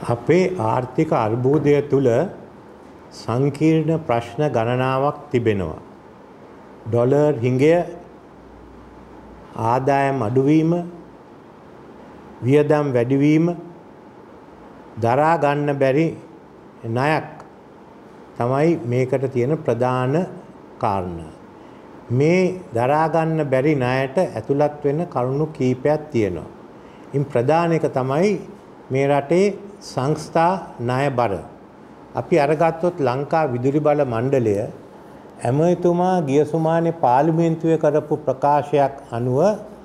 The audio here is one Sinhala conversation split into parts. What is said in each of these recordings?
අපේ ආර්ථික අර්බුදය තුළ සංකීර්ණ ප්‍රශ්න ගණනාවක් තිබෙනවා. ඩොලර් හිඟය, ආදායම් අඩුවීම, වියදම් වැඩිවීම, දරා ගන්න බැරි ණයක් තමයි මේකට තියෙන ප්‍රධාන කාරණා. මේ දරා ගන්න බැරි ණයට ඇතුළත් වෙන කරුණු කීපයක් තියෙනවා. ඉන් ප්‍රධාන එක තමයි මේ රටේ සංස්ථා ණය බර. අපි අරගත්තොත් ලංකා විදුලි බල මණ්ඩලය ඇමතිතුමා ගිය සුමානේ පාර්ලිමේන්තුවේ කරපු ප්‍රකාශයක් අනුව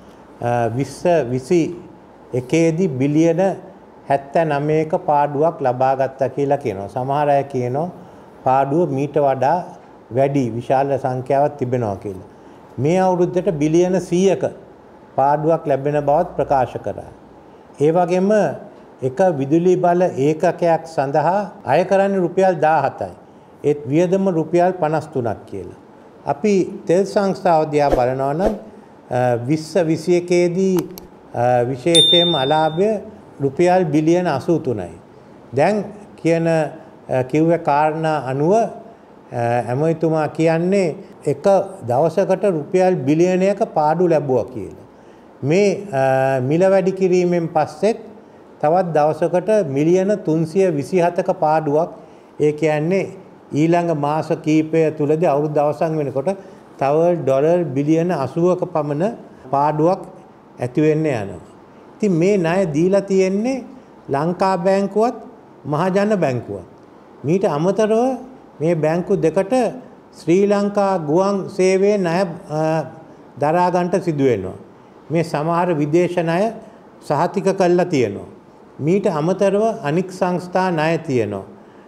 2021 දී බිලියන 79ක පාඩුවක් ලබා ගත්තා කියලා කියනවා. සමහර අය කියනවා පාඩුව මීට වඩා වැඩි විශාල සංඛ්‍යාවක් තිබෙනවා කියලා. මේ අවුරුද්දට බිලියන 100ක පාඩුවක් ලැබෙන බවත් ප්‍රකාශ කරා. ඒ වගේම එක විදුලි බල ඒකකයක් සඳහා අය කරන්නේ රුපියල් 17යි. ඒත් වියදම රුපියල් 53ක් කියලා. අපි තෙල් සංස්ථාව දිහා බලනවා නම් 2021 දී විශේෂයෙන්ම අලාභය රුපියල් බිලියන 83යි. දැන් කියන කිව්වේ කාරණා අනුව ඇමතිතුමා කියන්නේ එක දවසකට රුපියල් බිලියනයක පාඩු ලැබුවා කියලා. මේ මිල වැඩි කිරීමෙන් පස්සෙත් තවත් දවසකට මිලියන 327ක පාඩුවක්, ඒ කියන්නේ ඊළඟ මාස කීපය තුලදී අවුරුදු අවසන් වෙනකොට තව ඩොලර් බිලියන 80ක පමණ පාඩුවක් ඇති වෙන්න යනවා. ඉතින් මේ ණය දීලා තියෙන්නේ ලංකා බැංකුවත් මහජන බැංකුවත්. මීට අමතරව මේ බැංකු දෙකට ශ්‍රී ලංකා ගුවන් සේවයේ ණය දරා ගන්නට සිදු වෙනවා. මේ සමහර විදේශ ණය සහතික කරලා තියෙනවා. මීට අමතරව අනික් සංස්ථා ණය තියෙනවා.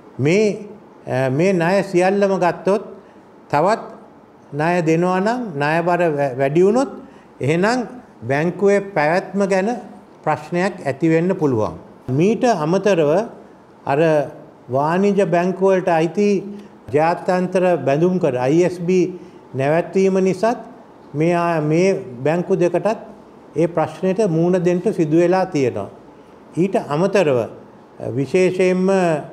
මේ ණය සියල්ලම ගත්තොත් තවත් ණය දෙනවා නම් ණය බර වැඩි වුණොත් එහෙනම් බැංකුවේ පැවැත්ම ගැන ප්‍රශ්නයක් ඇති වෙන්න පුළුවන්. මීට අමතරව අර වාණිජ්‍ය බැංකු වලට අයිති ජාත්‍යන්තර බැඳුම් කර ISB නැවැත්වීම නිසාත් මේ බැංකු දෙකටත් ඒ ප්‍රශ්නෙට මුහුණ දෙන්න සිදු වෙලා තියෙනවා. ඊට අමතරව විශේෂයෙන්ම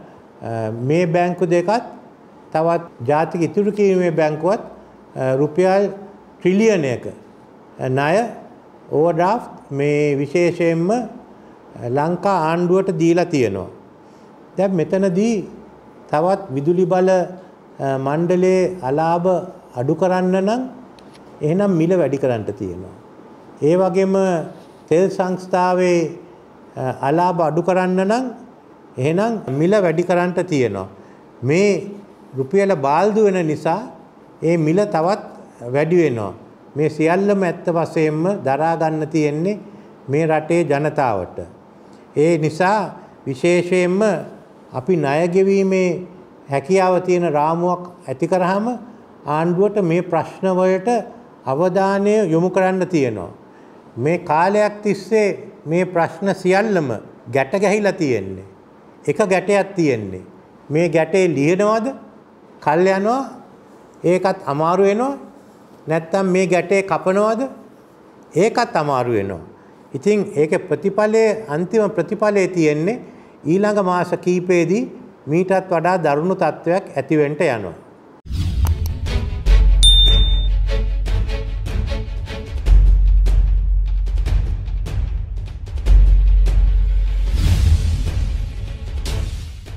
මේ බැංකු දෙකත් තවත් ජාතික ඉතුරු කිරීමේ බැංකුවත් රුපියල් ට්‍රිලියනයක ණය ඕවර්ඩ්‍රාෆ්ට් මේ විශේෂයෙන්ම ලංකා ආණ්ඩුවට දීලා තියෙනවා. දැන් මෙතනදී තවත් විදුලි බල මණ්ඩලයේ අලාභ අඩු කරන්න නම් එහෙනම් මිල වැඩි කරන්න තියෙනවා. ඒ වගේම තෙල් සංස්ථාවේ අලාභ අඩු කරන්න නම් එහෙනම් මිල වැඩි කරන්න තියෙනවා. මේ රුපියල බාල්දු වෙන නිසා ඒ මිල තවත් වැඩි වෙනවා. මේ සියල්ලම ඇත්ත වශයෙන්ම දරා ගන්න තියෙන්නේ මේ රටේ ජනතාවට. ඒ නිසා විශේෂයෙන්ම අපි ණය ගෙවීමේ හැකියාව තියෙන රාමුවක් ඇති කරාම ආණ්ඩුවට මේ ප්‍රශ්න වලට අවධානය යොමු කරන්න තියෙනවා. මේ කාලයක් තිස්සේ මේ ප්‍රශ්න සියල්ලම ගැට ගැහිලා තියෙන්නේ. එක ගැටයක් තියෙන්නේ. මේ ගැටේ ලියනවද? කල් යනවා. ඒකත් අමාරු වෙනවා. නැත්තම් මේ ගැටේ කපනවද? ඒකත් අමාරු වෙනවා. ඉතින් ඒකේ ප්‍රතිඵලයේ අන්තිම ප්‍රතිඵලයේ තියෙන්නේ ඊළඟ මාස කීපෙදී මීටත් වඩා දරුණු තත්ත්වයක් ඇති වෙන්න යනවා.